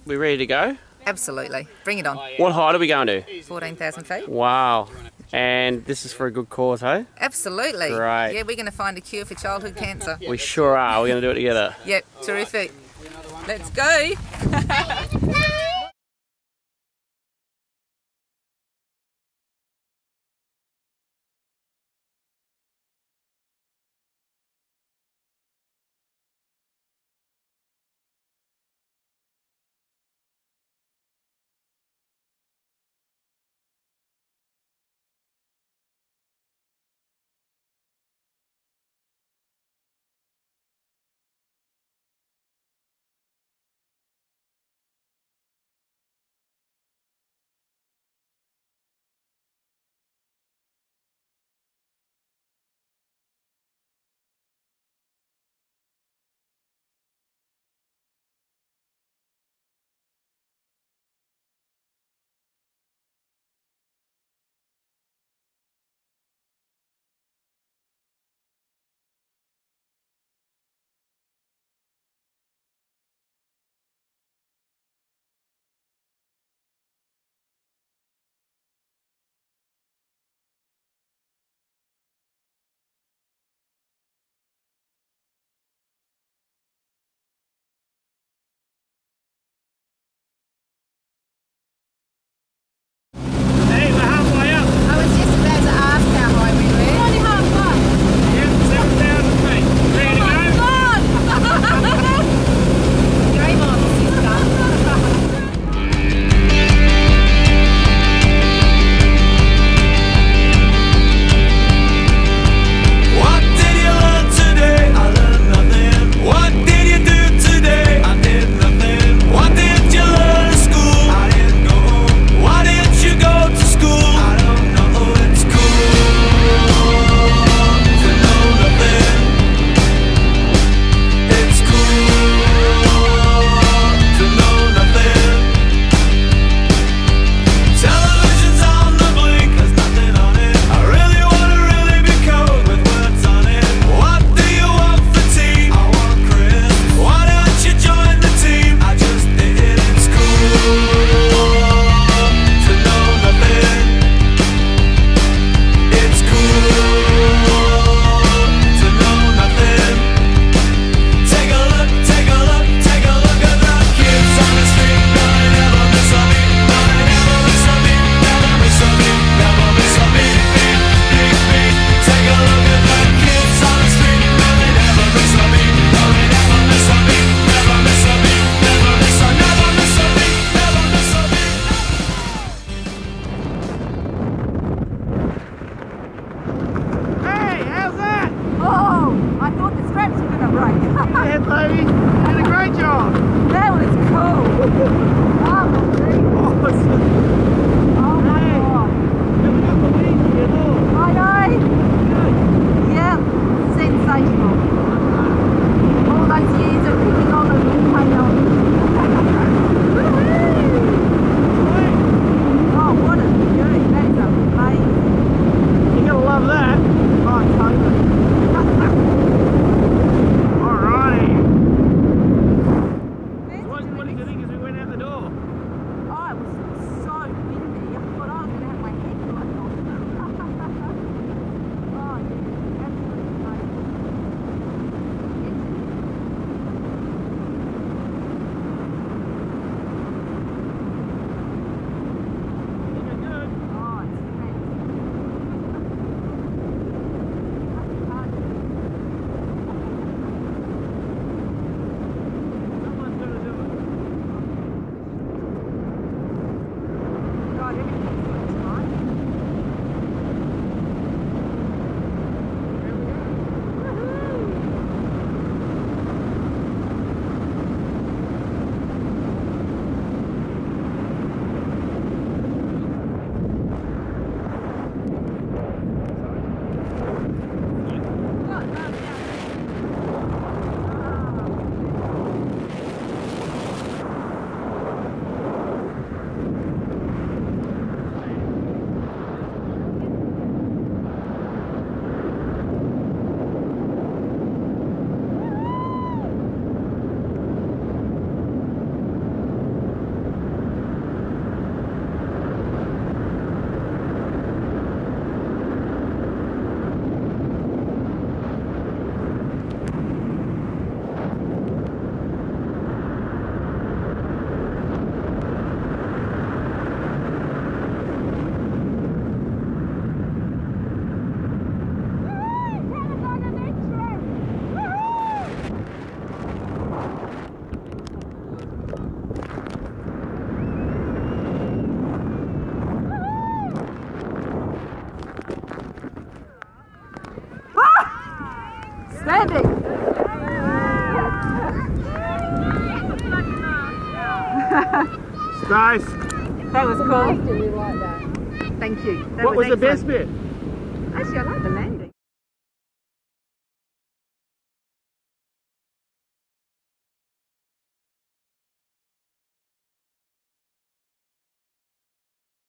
We ready to go? Absolutely. Bring it on. What height are we going to? 14,000 feet. Wow. And this is for a good cause, hey? Absolutely. Great. Yeah, we're going to find a cure for childhood cancer. We sure are. We're going to do it together. Yep, terrific. Let's go. Landing. Nice. That was cool. Thank you. What was the best bit? Actually, I like the